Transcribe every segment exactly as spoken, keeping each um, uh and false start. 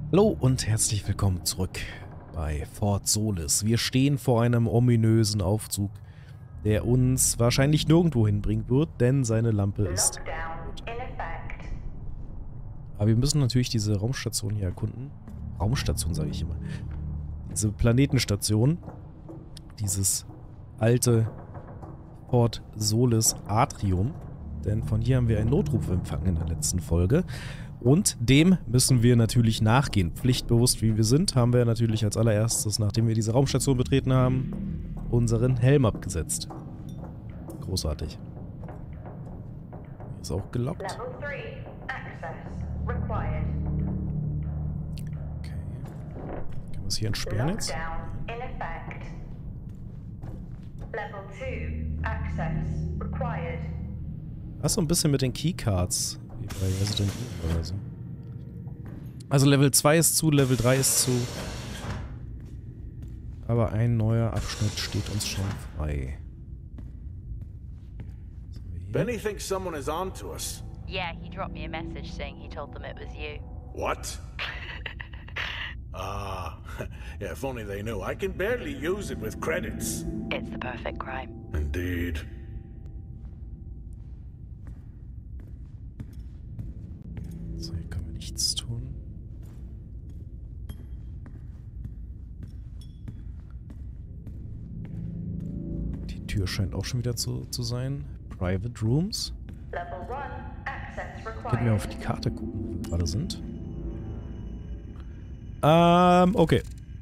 Hallo und herzlich willkommen zurück bei Fort Solis. Wir stehen vor einem ominösen Aufzug, der uns wahrscheinlich nirgendwo hinbringen wird, denn seine Lampe ist kaputt. Aber wir müssen natürlich diese Raumstation hier erkunden. Raumstation sage ich immer. Diese Planetenstation. Dieses alte Fort Solis Atrium. Denn von hier haben wir einen Notruf empfangen in der letzten Folge. Und dem müssen wir natürlich nachgehen. Pflichtbewusst wie wir sind, haben wir natürlich als allererstes, nachdem wir diese Raumstation betreten haben, unseren Helm abgesetzt. Großartig. Hier ist auch gelockt. Okay. Können wir es hier entsperren jetzt? Was so ein bisschen mit den Keycards. Wie bei Resident Evil oder so. Also Level zwei ist zu, Level drei ist zu. Aber ein neuer Abschnitt steht uns schon frei. Benny thinks someone is on to us. Yeah, he dropped me a message saying he told them it was you. What? Ah, yeah, if only they knew. I can barely use it with credits. It's the perfect crime. Indeed. So, hier können wir nichts tun. Die Tür scheint auch schon wieder zu, zu sein. Private Rooms. Können wir auf die Karte gucken, wo wir gerade sind? Ähm, okay.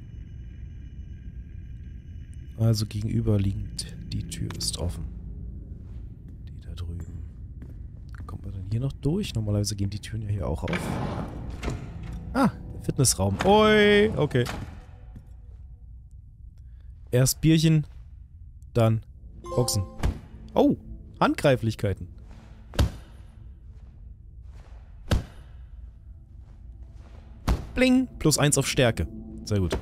Also gegenüberliegend, die Tür ist offen. Die da drüben. Kommt man dann hier noch durch? Normalerweise gehen die Türen ja hier auch auf. Ah, der Fitnessraum. Oi, okay. Erst Bierchen, dann Boxen. Oh, Handgreiflichkeiten. Bling, plus eins auf Stärke. Sehr gut.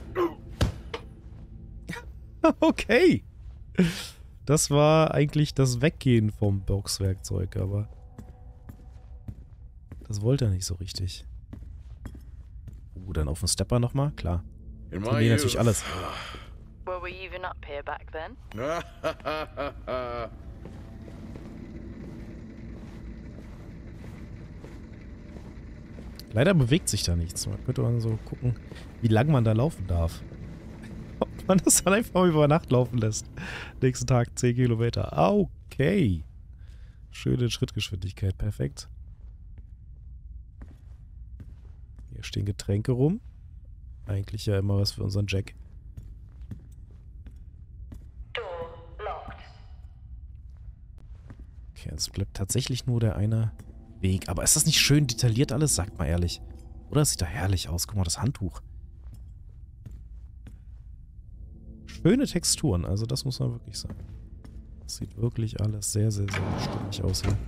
Okay. Das war eigentlich das Weggehen vom Boxwerkzeug, aber das wollte er nicht so richtig. Uh, dann auf den Stepper nochmal, klar. Trainieren natürlich alles. Were we even up here back then? Leider bewegt sich da nichts. Man könnte man so gucken, wie lang man da laufen darf. Ob man das dann einfach mal über Nacht laufen lässt. Nächsten Tag zehn Kilometer. Okay. Schöne Schrittgeschwindigkeit. Perfekt. Hier stehen Getränke rum. Eigentlich ja immer was für unseren Jack. Okay, es bleibt tatsächlich nur der eine Weg. Aber ist das nicht schön detailliert alles? Sagt mal ehrlich. Oder? Es sieht da herrlich aus. Guck mal, das Handtuch. Schöne Texturen. Also das muss man wirklich sagen. Das sieht wirklich alles sehr, sehr, sehr stimmig aus hier.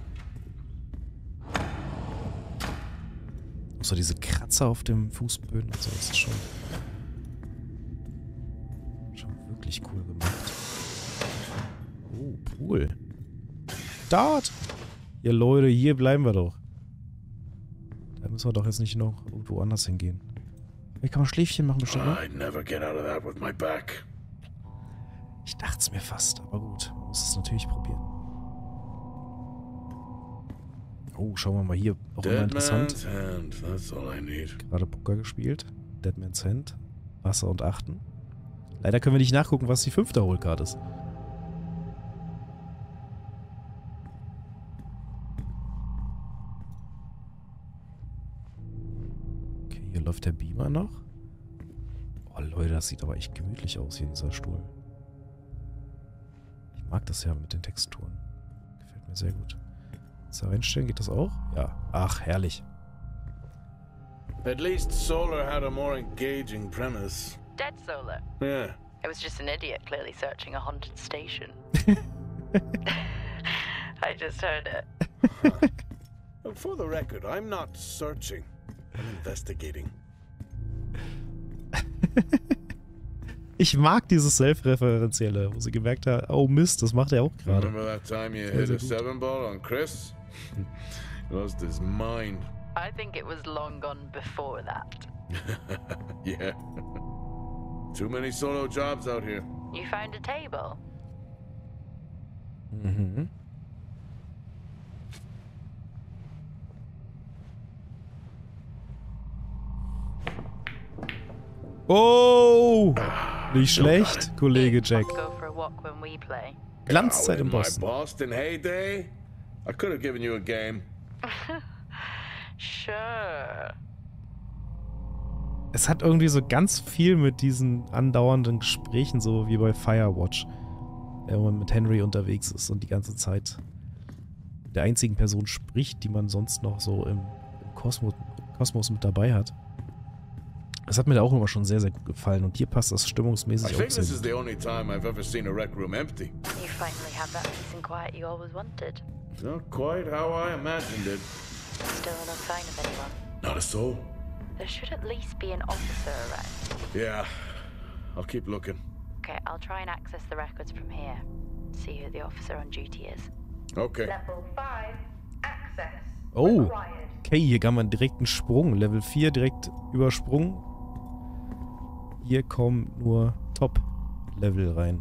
Außer diese Kratzer auf dem Fußböden und so. Das ist schon, schon wirklich cool gemacht. Oh, Pool. Dort! Ja, Leute, hier bleiben wir doch. Da müssen wir doch jetzt nicht noch irgendwo anders hingehen. Hier kann man Schläfchen machen bestimmt, ne? I'd never get out of that with my back. Ich dachte es mir fast, aber gut. Man muss es natürlich probieren. Oh, schauen wir mal hier. Auch immer interessant. Hand, that's all I need. Gerade Poker gespielt. Deadman's Hand. Wasser und Achten. Leider können wir nicht nachgucken, was die fünfte Hohlkarte ist. Hier läuft der Beamer noch. Oh Leute, das sieht aber echt gemütlich aus hier, dieser Stuhl. Ich mag das ja mit den Texturen. Gefällt mir sehr gut. So, einstellen, geht das auch? Ja. Ach, herrlich. At least Solar had a more engaging premise. Dead Solar? Yeah. It was just an idiot clearly searching a haunted station. I just heard it. Huh. For the record, I'm not searching. I'm investigating. Ich mag dieses Self-Referenzielle, wo sie gemerkt hat, oh Mist, das macht er auch gerade. Remember that time you hit a seven ball on Chris? Lost his mind. I think it was long gone before that. Yeah. Too many solo jobs out here. You found a table? Mhm. Oh! Nicht schlecht, Kollege Jack. Go for a walk when we play. Glanzzeit Oh, in in my Boston. Boston heyday, I could have given you a game. Sure. Es hat irgendwie so ganz viel mit diesen andauernden Gesprächen, so wie bei Firewatch, wenn man mit Henry unterwegs ist und die ganze Zeit der einzigen Person spricht, die man sonst noch so im, im Kosmos, Kosmos mit dabei hat. Das hat mir da auch immer schon sehr, sehr gut gefallen und hier passt das I stimmungsmäßig auch think this sehr is gut. the only time I've ever seen a rec room empty. You finally have that peace and quiet you always wanted. Not quite how I imagined it. Still no sign of anyone. Not a soul. There should at least be an officer around. Yeah, I'll keep looking. Okay, I'll try and access the records from here. See who the officer on duty is. Okay. Level five, access Oh, required. okay, hier kann man direkt einen Sprung. Level vier direkt übersprungen. Hier kommen nur Top-Level rein.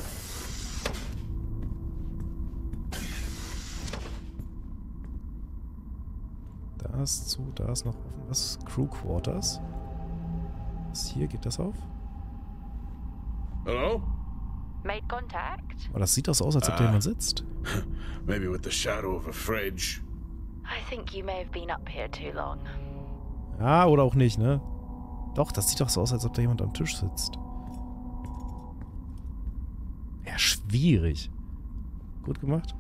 Da ist zu, da ist noch offen. Was ist Crew Quarters? Was hier, geht das auf? Hello? Made contact? Oh, das sieht doch so aus, als ob da Ah. jemand sitzt. Maybe with the shadow of a fridge. I think you may have been up here too long. Ja, oder auch nicht, ne? Doch, das sieht doch so aus, als ob da jemand am Tisch sitzt. Ja, schwierig. Gut gemacht.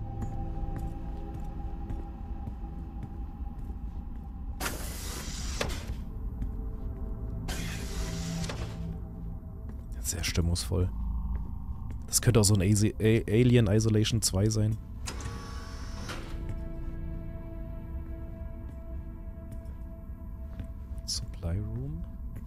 Sehr stimmungsvoll. Das könnte auch so ein Asi- A- Alien Isolation zwei sein. Supply Room.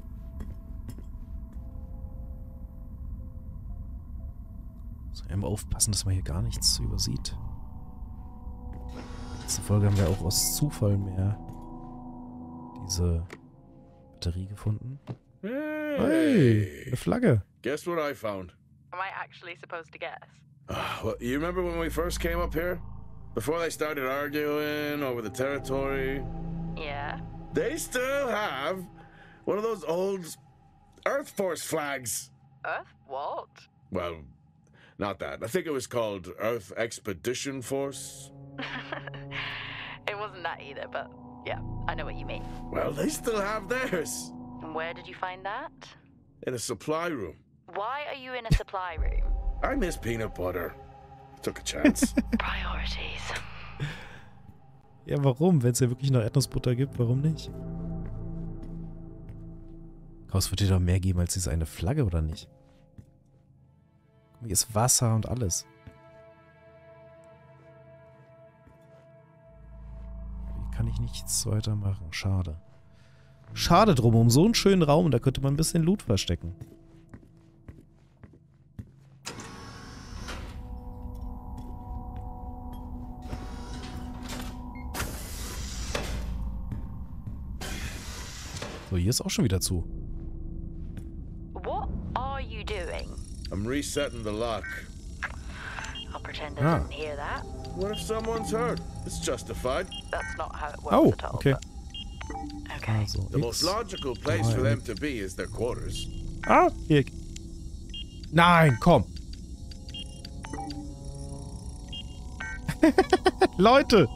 So, immer aufpassen, dass man hier gar nichts übersieht. Letzte Folge haben wir auch aus Zufall mehr diese Batterie gefunden. Hey, Hey! eine Flagge. Guess what I found? Am I actually supposed to guess? Ah, well, you remember when we first came up here? Before they started arguing over the territory? Yeah. They still have one of those old Earth Force flags. Earth? What? Well, not that. I think it was called Earth Expedition Force. It wasn't that either, but yeah, I know what you mean. Well, they still have theirs. And where did you find that? In a supply room. Why are you in a supply room? I miss peanut butter. Took a chance. Priorities. Ja, warum? Wenn es ja wirklich noch Erdnussbutter gibt, warum nicht? Es wird dir doch mehr geben als diese eine Flagge, oder nicht? Guck mal, hier ist Wasser und alles. Hier kann ich nichts weiter machen. Schade. Schade drum, um so einen schönen Raum, da könnte man ein bisschen Loot verstecken. So, hier ist auch schon wieder zu. What are you doing? I'm resetting the lock. I'll pretend I Ah. didn't hear that. What if someone's hurt? It's justified. That's not how it works Oh, at all. okay. but- Okay. Also, The most X. logical place for them to be is their quarters. Ah, hier. Nein, komm. Leute.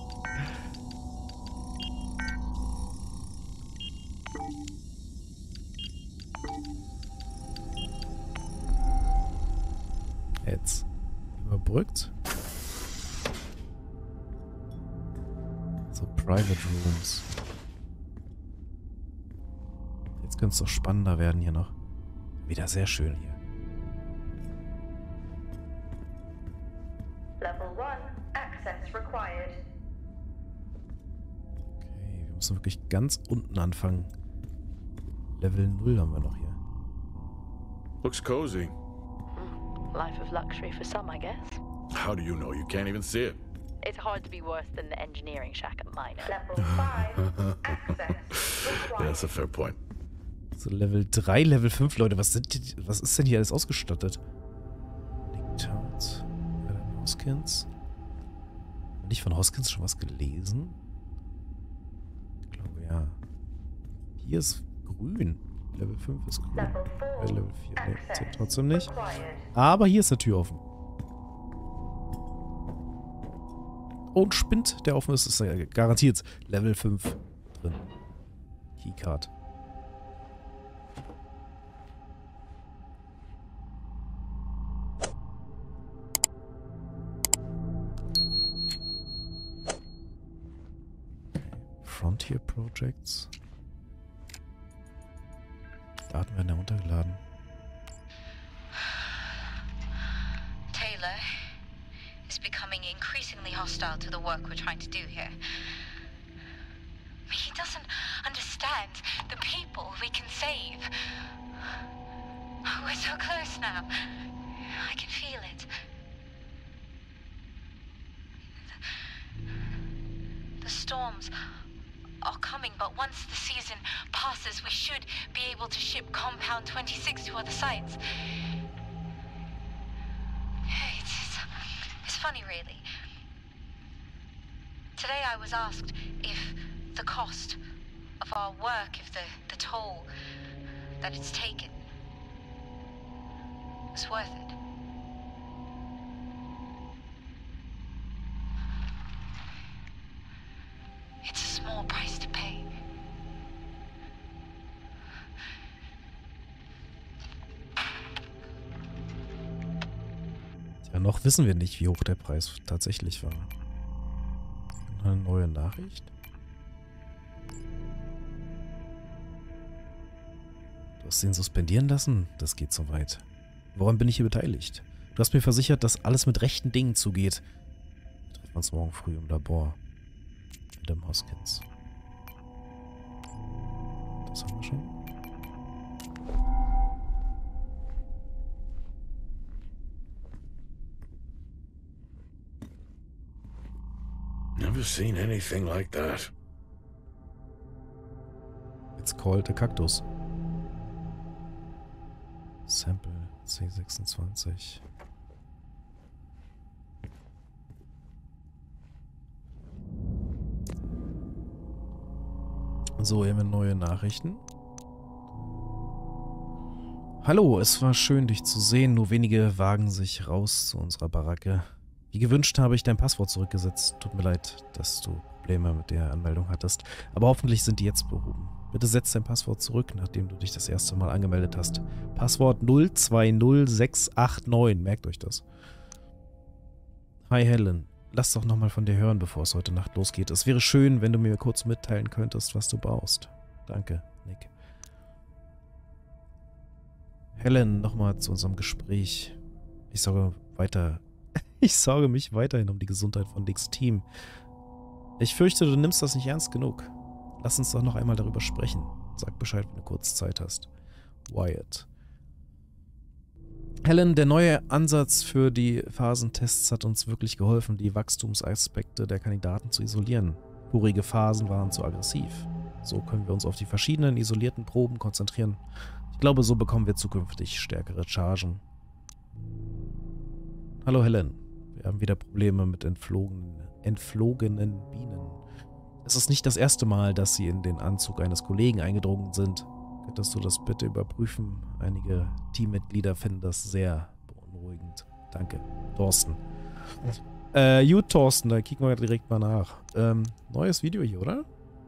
Jetzt überbrückt. So, Private Rooms. Jetzt könnte es doch spannender werden hier noch. Wieder sehr schön hier. Level one, access required. Okay, wir müssen wirklich ganz unten anfangen. Level null haben wir noch hier. Looks cozy. Life of luxury for some, I guess. How do you know? You can't even see it. It's hard to be worse than the engineering shack at Minor. Level five, access Yeah, required. that's a fair point. So Level drei, Level fünf, Leute. Was sind die, was ist denn hier alles ausgestattet? Diktat. Hoskins. Habe ich von Hoskins schon was gelesen? Ich glaube, ja. Hier ist grün. Level fünf ist grün. Äh, Level vier. Nee, zählt trotzdem nicht. Aber hier ist eine Tür offen. Oh, ein Spind, der offen ist, ist ja garantiert Level fünf drin. Keycard. Frontier Projects. Daten werden heruntergeladen. Taylor is becoming increasingly hostile to the work we're trying to do here. He doesn't understand the people we can save. We're so close now. I can feel it. The, the storms are coming, but once the season passes, we should be able to ship Compound twenty-six to other sites. It's, it's, it's funny, really. Today I was asked if the cost of our work, if the, the toll that it's taken is worth it. It's a small price to pay. Ja, noch wissen wir nicht, wie hoch der Preis tatsächlich war. Eine neue Nachricht. Du hast ihn suspendieren lassen? Das geht so weit. Woran bin ich hier beteiligt? Du hast mir versichert, dass alles mit rechten Dingen zugeht. Wir treffen uns morgen früh im Labor. Adam Hoskins. Das haben wir schon. Never seen anything like that. It's called a Cactus. Sample C sechsundzwanzig. So, hier haben wir neue Nachrichten. Hallo, es war schön, dich zu sehen. Nur wenige wagen sich raus zu unserer Baracke. Wie gewünscht habe ich dein Passwort zurückgesetzt. Tut mir leid, dass du Probleme mit der Anmeldung hattest. Aber hoffentlich sind die jetzt behoben. Bitte setz dein Passwort zurück, nachdem du dich das erste Mal angemeldet hast. Passwort null zwei null sechs acht neun. Merkt euch das. Hi Helen. Lass doch nochmal von dir hören, bevor es heute Nacht losgeht. Es wäre schön, wenn du mir kurz mitteilen könntest, was du brauchst. Danke, Nick. Helen, nochmal zu unserem Gespräch. Ich sorge weiter... Ich sorge mich weiterhin um die Gesundheit von Nicks Team. Ich fürchte, du nimmst das nicht ernst genug. Lass uns doch noch einmal darüber sprechen. Sag Bescheid, wenn du kurz Zeit hast. Wyatt. Helen, der neue Ansatz für die Phasentests hat uns wirklich geholfen, die Wachstumsaspekte der Kandidaten zu isolieren. Vorige Phasen waren zu aggressiv. So können wir uns auf die verschiedenen isolierten Proben konzentrieren. Ich glaube, so bekommen wir zukünftig stärkere Chargen. Hallo Helen. Wir haben wieder Probleme mit entflogenen, entflogenen Bienen. Es ist nicht das erste Mal, dass sie in den Anzug eines Kollegen eingedrungen sind. Könntest du das bitte überprüfen? Einige Teammitglieder finden das sehr beunruhigend. Danke. Thorsten. Äh, gut, Thorsten, da kicken wir direkt mal nach. Ähm, neues Video hier, oder?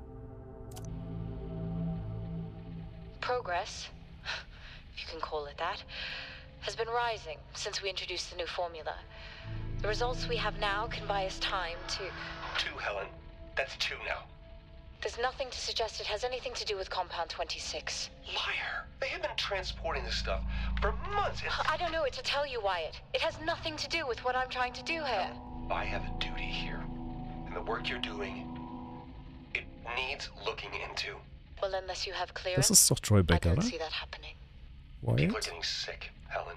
Progress, if you can call it that, has been rising since we introduced the new formula. The results we have now can buy us time to... Two, Helen. That's two now. There's nothing to suggest it has anything to do with Compound twenty-six. Liar. They have been transporting this stuff for months. And... I don't know what to tell you, Wyatt. It has nothing to do with what I'm trying to do here. I have a duty here. And the work you're doing, it needs looking into. Well, unless you have clearance, Das ist doch Troy I Baker, don't oder? see that happening. People are Wyatt? getting sick, Helen.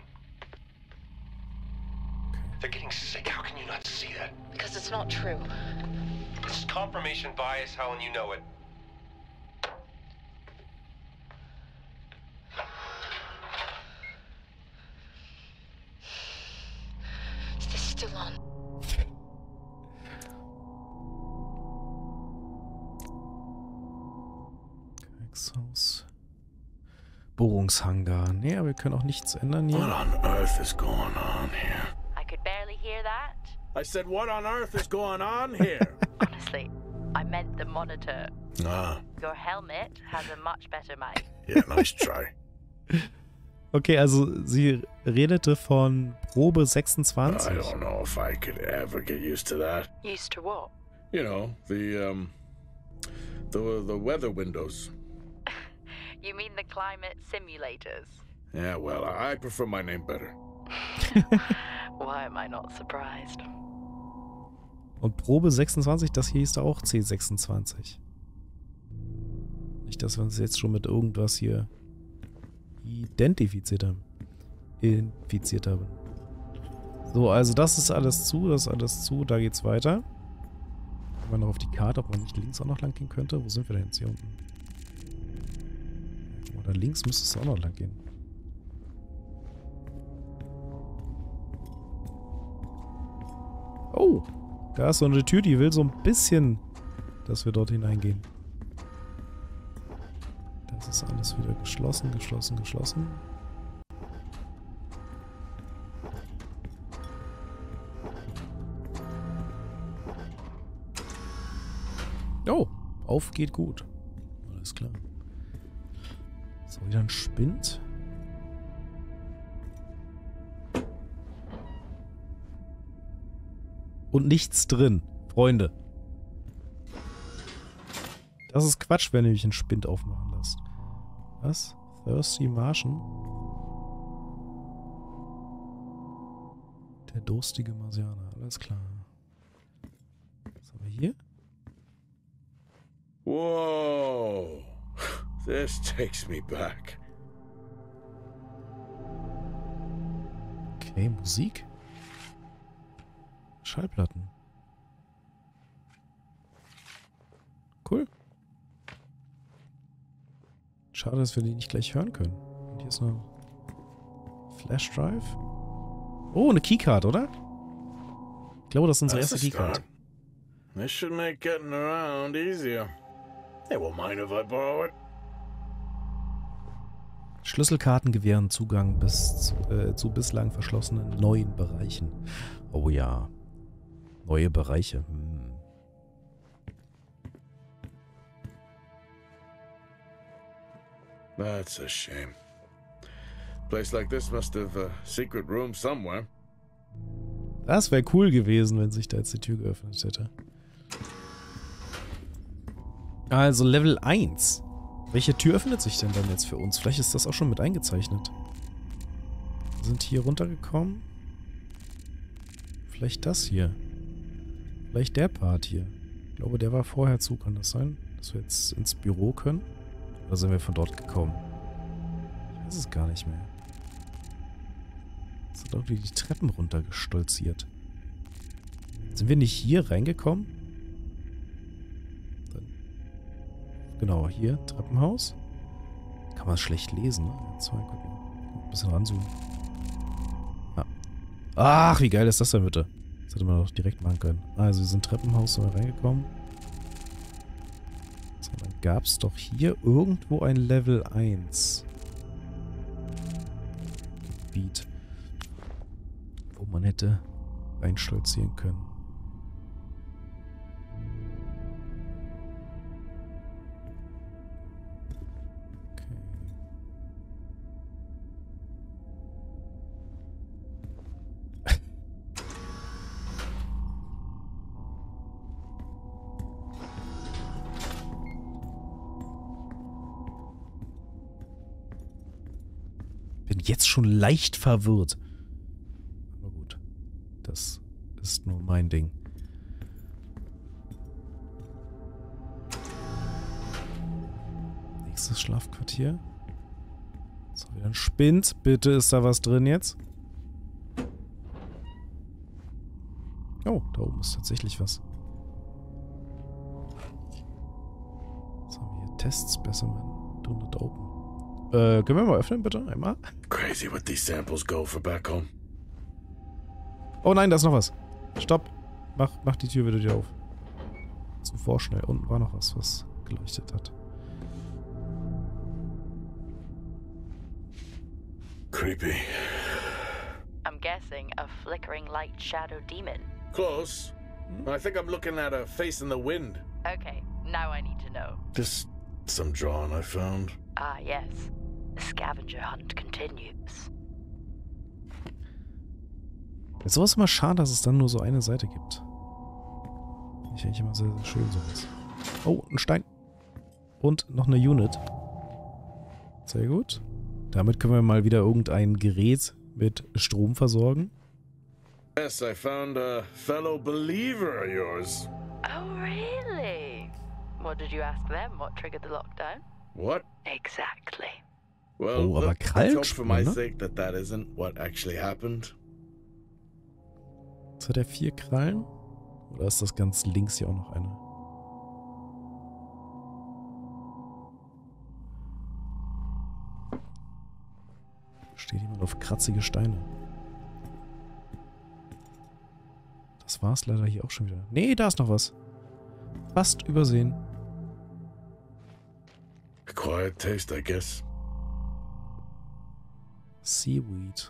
They're getting sick. How can you not see that? Because it's not true. This is confirmation bias, Helen. You know it. still on. Haus. Bohrungshangar. Nee, aber wir können auch nichts ändern hier. What on earth is going on here? I could barely hear that. I said, what on earth is going on here? Honestly, I meant the monitor. Ah, Your helmet has a much better mic. yeah, nice try. Okay, also sie redete von Probe I sechsundzwanzig. don't know if I could ever get used to that. Used to what? You know, the, um, the, the weather windows. You mean the climate simulators? Yeah, well, I prefer my name better. Why am I not surprised? Und Probe sechsundzwanzig, das hieß da auch C sechsundzwanzig. Nicht, dass wir uns jetzt schon mit irgendwas hier identifiziert haben. Infiziert haben. So, also das ist alles zu, das ist alles zu, da geht's weiter. Gucken wir noch auf die Karte, ob man nicht links auch noch lang gehen könnte. Wo sind wir denn jetzt hier unten? Oder links müsste es auch noch lang gehen. Oh, da ist so eine Tür, die will so ein bisschen, dass wir dort hineingehen. Das ist alles wieder geschlossen, geschlossen, geschlossen. Oh, auf geht gut. Alles klar. So, wieder ein Spind. Und nichts drin, Freunde. Das ist Quatsch, wenn ihr mich einen Spind aufmachen lasst. Was? Thirsty Martian? Der durstige Marsianer, alles klar. Was haben wir hier? Whoa, this takes me back. Okay, Musik. Schallplatten. Cool. Schade, dass wir die nicht gleich hören können. Und hier ist noch Flash Drive. Oh, eine Keycard, oder? Ich glaube, das ist unsere That's erste a Keycard. start. This should make getting around easier. They won't mind if I borrow it. Schlüsselkarten gewähren Zugang bis zu, äh, zu bislang verschlossenen neuen Bereichen. Oh ja. Neue Bereiche. Hm. That's a shame. Place like this must have a secret room somewhere. Das wäre cool gewesen, wenn sich da jetzt die Tür geöffnet hätte. Also Level eins. Welche Tür öffnet sich denn dann jetzt für uns? Vielleicht ist das auch schon mit eingezeichnet. Wir sind hier runtergekommen. Vielleicht das hier. Vielleicht der Part hier. Ich glaube, der war vorher zu. Kann das sein? Dass wir jetzt ins Büro können? Oder sind wir von dort gekommen? Ich weiß es gar nicht mehr. Jetzt sind irgendwie die Treppen runtergestolziert. Sind wir nicht hier reingekommen? Dann genau, hier, Treppenhaus. Kann man schlecht lesen, ne? Jetzt mal gucken. Ein bisschen ranzoomen. Ah. Ach, wie geil ist das denn bitte? Das hätte man doch direkt machen können. Also, wir sind Treppenhaus, sind wir reingekommen. So, dann gab es doch hier irgendwo ein Level eins Gebiet, wo man hätte reinstolzieren können. Bin jetzt schon leicht verwirrt. Aber gut. Das ist nur mein Ding. Nächstes Schlafquartier. So, wieder ein Spind. Bitte ist da was drin jetzt? Oh, da oben ist tatsächlich was. Was haben wir hier? Test Specimen. Do not open. Äh, können wir mal öffnen, bitte? Einmal? Crazy what these samples go for back home. Oh nein, da ist noch was. Stopp. Mach, mach die Tür wieder dir auf. Zu vorschnell. Unten war noch was, was geleuchtet hat. Creepy. I'm guessing a flickering light shadow demon. Close. I think I'm looking at a face in the wind. Okay, now I need to know. Just some drawing I found. Ah, yes. The scavenger hunt continues. Ist sowas immer schade, dass es dann nur so eine Seite gibt. Finde ich eigentlich immer sehr, sehr schön sowas. Oh, ein Stein. Und noch eine Unit. Sehr gut. Damit können wir mal wieder irgendein Gerät mit Strom versorgen. Yes, I found a fellow believer of yours. Oh, really? What did you ask them? What triggered the lockdown? What? Exactly. Well, Oh, aber let- let's hope for my Krallen, ne? sake that that isn't what actually happened. Jetzt hat er vier Krallen. Oder ist das ganz links hier auch noch eine? Steht jemand auf kratzige Steine. Das war's leider hier auch schon wieder. Nee, da ist noch was. Fast übersehen. A quiet taste, I guess. Seaweed.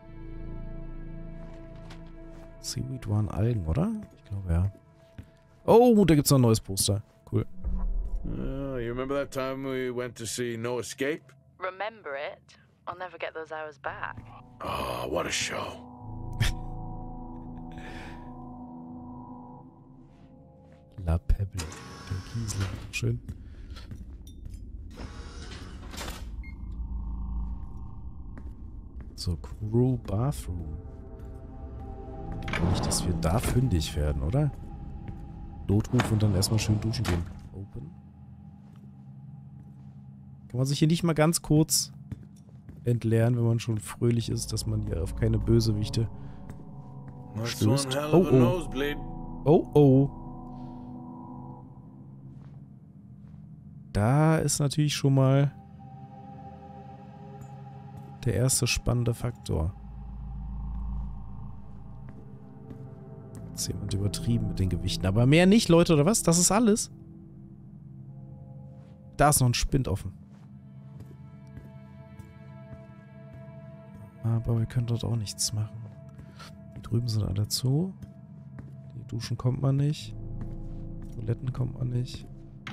Seaweed waren Algen, oder? Ich glaube, ja. Oh, da gibt's noch ein neues Poster. Cool. Uh, you remember that time we went to see No Escape? Remember it? I'll never get those hours back. Oh, what a show. La Pebble. Der Kiesel. Schön. So, Crew Bathroom. Nicht, dass wir da fündig werden, oder? Notruf und dann erstmal schön duschen gehen. Open. Kann man sich hier nicht mal ganz kurz entleeren, wenn man schon fröhlich ist, dass man hier auf keine Bösewichte That's stößt. one hell Oh, of a oh. nosebleed. Oh, oh. Da ist natürlich schon mal der erste spannende Faktor. Ist jemand übertrieben mit den Gewichten. Aber mehr nicht, Leute, oder was? Das ist alles? Da ist noch ein Spind offen. Aber wir können dort auch nichts machen. Die drüben sind alle zu. Die Duschen kommt man nicht. Toiletten kommt man nicht.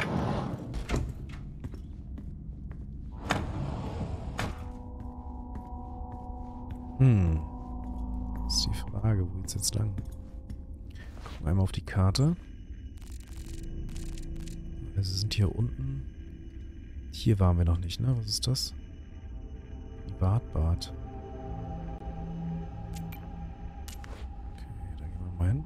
Hm. Das ist die Frage, wo geht's jetzt lang? Gucken wir einmal auf die Karte. Also wir sind hier unten. Hier waren wir noch nicht, ne? Was ist das? Privatbad. Okay, da gehen wir mal hin.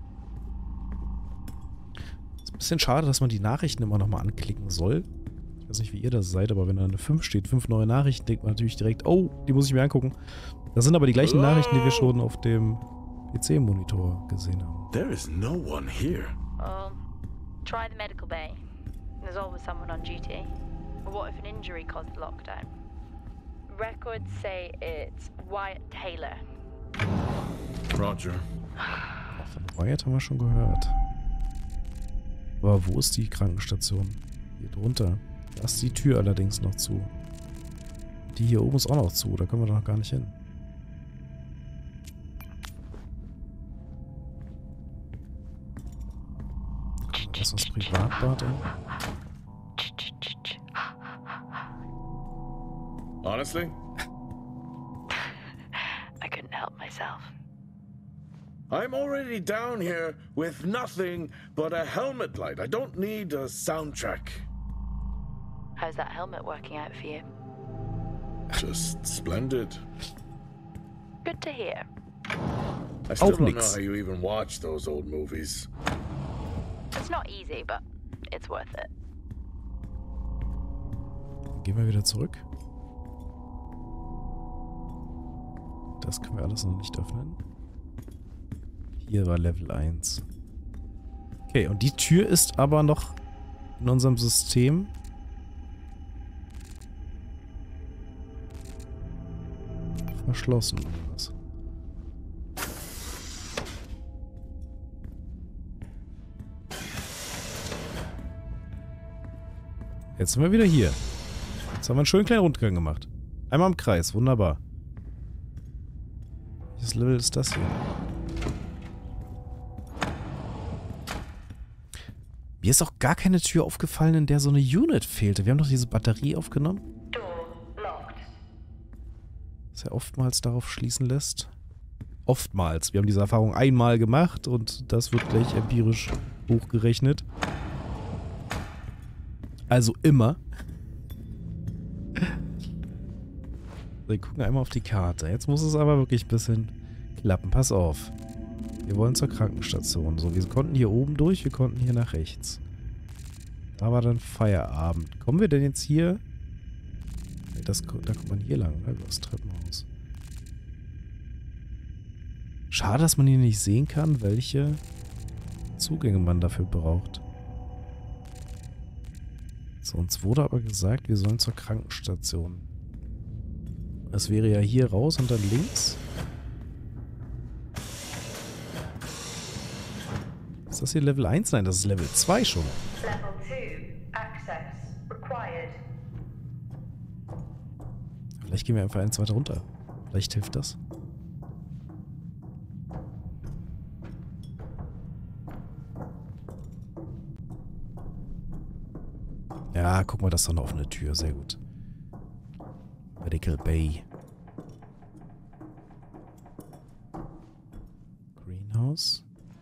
Ist ein bisschen schade, dass man die Nachrichten immer nochmal anklicken soll. Ich weiß nicht, wie ihr das seid, aber wenn da eine fünf steht, fünf neue Nachrichten, denkt man natürlich direkt, oh, die muss ich mir angucken. Das sind aber die gleichen Nachrichten, die wir schon auf dem P C-Monitor gesehen haben. There is no one here. Well, try the medical bay. There's always someone on duty. But what if an injury caused the lockdown? Records say it's Wyatt Taylor. Roger. Von Wyatt haben wir schon gehört. Aber wo ist die Krankenstation? Hier drunter. Da ist die Tür allerdings noch zu. Die hier oben ist auch noch zu. Da können wir doch noch gar nicht hin. Was ist das Privatbad? Ey? Honestly, I couldn't help myself. I'm already down here with nothing but a helmet light. I don't need a soundtrack. How's that helmet working out for you? Just splendid. Good to hear. I still Auch don't know nix. how you even watch those old movies. It's not easy, but it's worth it. Gehen wir wieder zurück. Das können wir alles noch nicht öffnen. Hier war Level eins. Okay, und die Tür ist aber noch in unserem System. Verschlossen oder was? Jetzt sind wir wieder hier. Jetzt haben wir einen schönen kleinen Rundgang gemacht. Einmal im Kreis, wunderbar. Welches Level ist das hier? Mir ist auch gar keine Tür aufgefallen, in der so eine Unit fehlte. Wir haben doch diese Batterie aufgenommen. Door locked. Was ja oftmals darauf schließen lässt. Oftmals. Wir haben diese Erfahrung einmal gemacht und das wird gleich empirisch hochgerechnet. Also immer. Wir gucken einmal auf die Karte. Jetzt muss es aber wirklich ein bisschen klappen. Pass auf. Wir wollen zur Krankenstation. So, wir konnten hier oben durch, wir konnten hier nach rechts. Da war dann Feierabend. Kommen wir denn jetzt hier? Nee, das, da kommt man hier lang, ne? Das Treppenhaus. Schade, dass man hier nicht sehen kann, welche Zugänge man dafür braucht. So, uns wurde aber gesagt, wir sollen zur Krankenstation. Das wäre ja hier raus und dann links. Ist das hier Level eins? Nein, das ist Level zwei schon. Level two. Access required. Vielleicht gehen wir einfach eins weiter runter. Vielleicht hilft das. Ja, guck mal, das ist doch eine offene Tür. Sehr gut. Medical Bay. Greenhouse.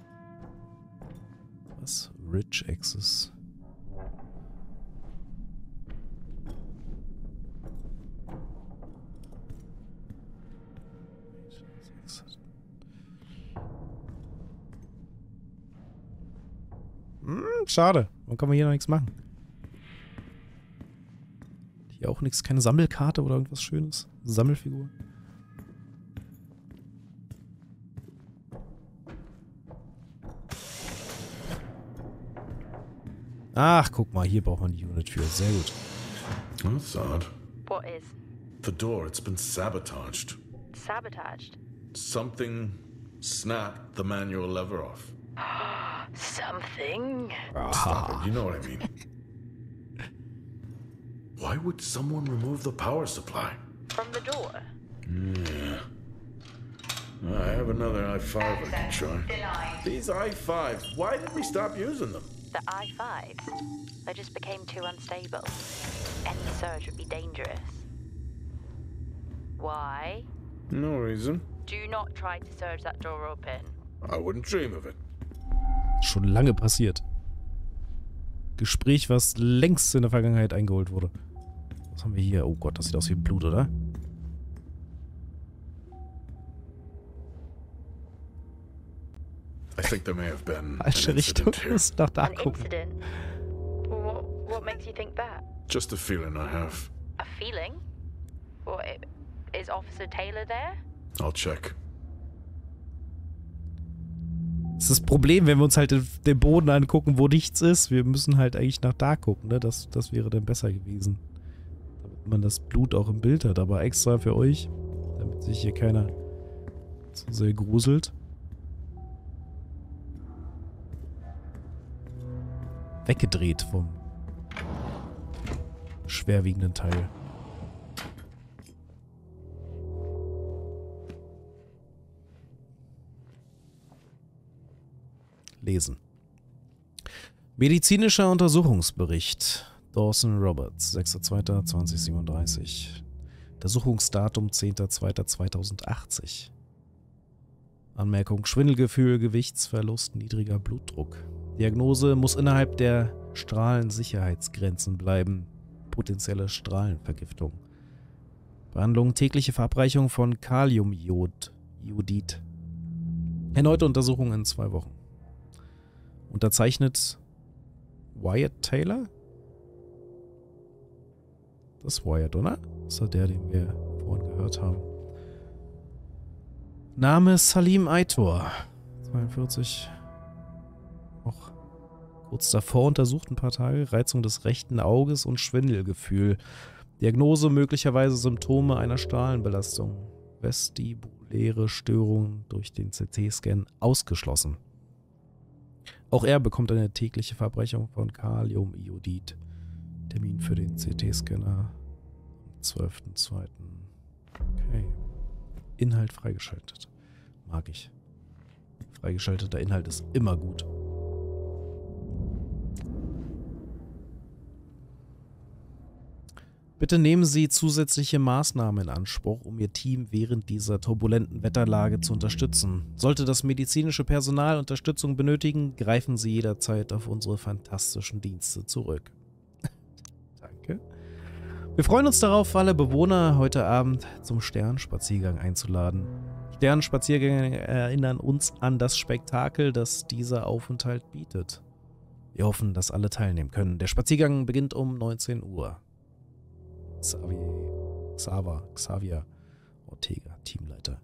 Was? Rich Access. Hm, schade. Warum kann man hier noch nichts machen? Hier auch nichts, keine Sammelkarte oder irgendwas Schönes? Sammelfigur? Ach, guck mal, hier braucht man die Unit für. Sehr gut. That's odd. What is? The door, it's been sabotaged. Sabotaged? Something snapped the manual lever off. Something? Stop it, you know what I mean. Why would someone remove the power supply? From the door? Yeah. I have another i five I can try. Denied. These i fives, why did we stop using them? The i fives? They just became too unstable. Any surge would be dangerous. Why? No reason. Do not try to surge that door open. I wouldn't dream of it. Schon lange passiert. Gespräch, was längst in der Vergangenheit eingeholt wurde. Was haben wir hier? Oh Gott, das sieht aus wie Blut, oder? I think there may have been an Falsche Richtung. incident here. Muss nach da An gucken. incident? What, what makes you think that? Just a feeling I have. A feeling? What, is Officer Taylor there? I'll check. Das ist das Problem, wenn wir uns halt den Boden angucken, wo nichts ist. Wir müssen halt eigentlich nach da gucken, ne? Das, das wäre dann besser gewesen. Damit man das Blut auch im Bild hat. Aber extra für euch, damit sich hier keiner zu sehr gruselt. Weggedreht vom schwerwiegenden Teil. Lesen. Medizinischer Untersuchungsbericht. Dawson Roberts, sechster zweiter zweitausendsiebenunddreißig. Untersuchungsdatum zehnter zweiter zweitausendachtzig. Anmerkung: Schwindelgefühl, Gewichtsverlust, niedriger Blutdruck. Diagnose: muss innerhalb der Strahlensicherheitsgrenzen bleiben. Potenzielle Strahlenvergiftung. Behandlung: tägliche Verabreichung von Kaliumjod, Iodid. Erneute Untersuchung in zwei Wochen. Unterzeichnet Wyatt Taylor? Das ist Wyatt, oder? Das ist der, den wir vorhin gehört haben. Name: Salim Aitor. zweiundvierzig. Auch kurz davor untersucht, ein paar Tage. Reizung des rechten Auges und Schwindelgefühl. Diagnose: möglicherweise Symptome einer Strahlenbelastung. Vestibuläre Störungen durch den C T-Scan ausgeschlossen. Auch er bekommt eine tägliche Verabreichung von Kaliumiodid. Termin für den C T-Scanner am zwölften zweiten Okay. Inhalt freigeschaltet. Mag ich. Freigeschalteter Inhalt ist immer gut. Bitte nehmen Sie zusätzliche Maßnahmen in Anspruch, um Ihr Team während dieser turbulenten Wetterlage zu unterstützen. Sollte das medizinische Personal Unterstützung benötigen, greifen Sie jederzeit auf unsere fantastischen Dienste zurück. Danke. Wir freuen uns darauf, alle Bewohner heute Abend zum Sternspaziergang einzuladen. Sternspaziergänge erinnern uns an das Spektakel, das dieser Aufenthalt bietet. Wir hoffen, dass alle teilnehmen können. Der Spaziergang beginnt um neunzehn Uhr. Xavier, Xaver, Xavier Ortega, Teamleiter.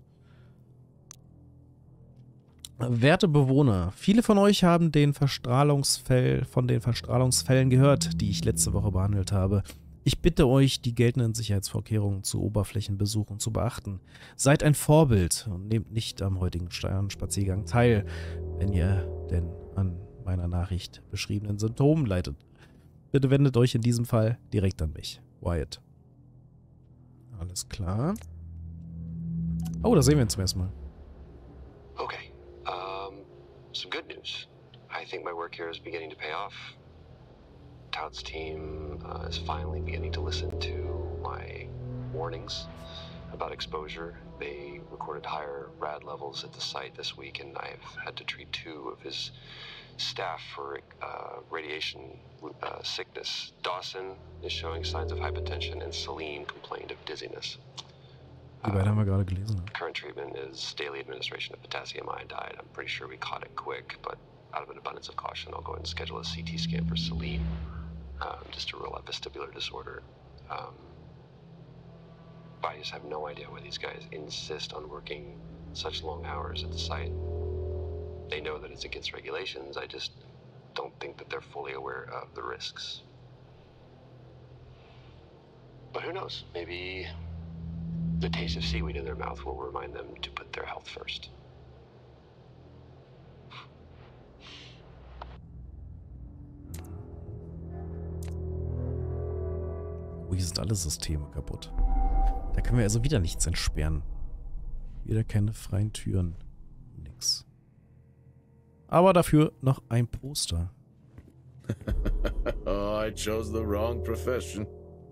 Werte Bewohner, viele von euch haben den Verstrahlungsfall, von den Verstrahlungsfällen gehört, die ich letzte Woche behandelt habe. Ich bitte euch, die geltenden Sicherheitsvorkehrungen zu Oberflächenbesuchen zu beachten. Seid ein Vorbild und nehmt nicht am heutigen Sternspaziergang teil, wenn ihr denn an meiner Nachricht beschriebenen Symptomen leidet. Bitte wendet euch in diesem Fall direkt an mich, Wyatt. Alles klar. Oh, da sehen wir ihn zum ersten Mal. Okay. Um, some good news. I think my work here is beginning to pay off. Todd's team uh, is finally beginning to listen to my warnings about exposure. They recorded higher rad levels at the site this week, and I've had to treat two of his staff for uh, radiation uh, sickness. Dawson is showing signs of hypotension, and Celine complained of dizziness. Die beiden haben wir gerade gelesen. Current treatment is daily administration of potassium iodide. I'm pretty sure we caught it quick, but out of an abundance of caution, I'll go ahead and schedule a C T scan for Celine, um, just to rule out vestibular disorder. Um, but I just have no idea why these guys insist on working such long hours at the site. They know that it's against regulations. I just don't think that they're fully aware of the risks. But who knows? Maybe the taste of seaweed in their mouth will remind them to put their health first. Oh, hier sind alle Systeme kaputt. Da können wir also wieder nichts entsperren. Wieder keine freien Türen. Nix. Aber dafür noch ein Poster. Oh, I chose the wrong profession.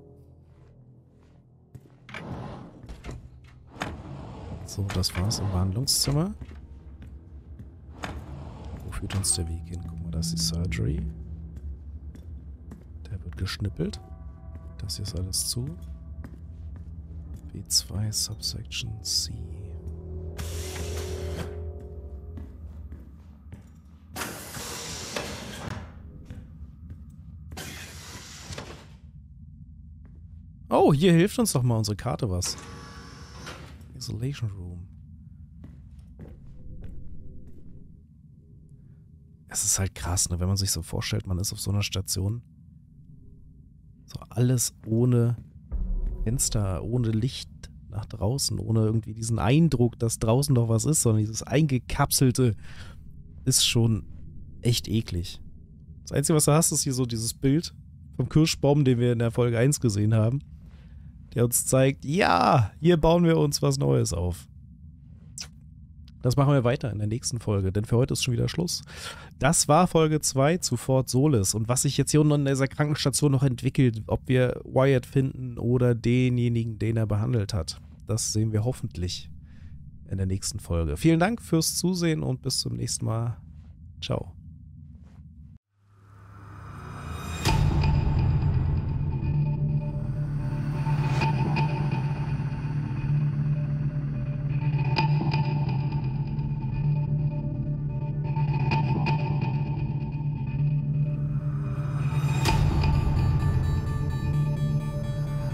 So, das war's im Behandlungszimmer. Wo führt uns der Weg hin? Guck mal, das ist die Surgery. Der wird geschnippelt. Das hier ist alles zu. B zwei Subsection C. Oh, hier hilft uns doch mal unsere Karte was. Isolation Room. Es ist halt krass, ne, wenn man sich so vorstellt, man ist auf so einer Station. So alles ohne Fenster, ohne Licht nach draußen, ohne irgendwie diesen Eindruck, dass draußen doch was ist, sondern dieses eingekapselte ist schon echt eklig. Das Einzige, was du hast, ist hier so dieses Bild vom Kirschbaum, den wir in der Folge eins gesehen haben, der uns zeigt, ja, hier bauen wir uns was Neues auf. Das machen wir weiter in der nächsten Folge, denn für heute ist schon wieder Schluss. Das war Folge zwei zu Fort Solis. Und was sich jetzt hier unten in dieser Krankenstation noch entwickelt, ob wir Wyatt finden oder denjenigen, den er behandelt hat, das sehen wir hoffentlich in der nächsten Folge. Vielen Dank fürs Zusehen und bis zum nächsten Mal. Ciao.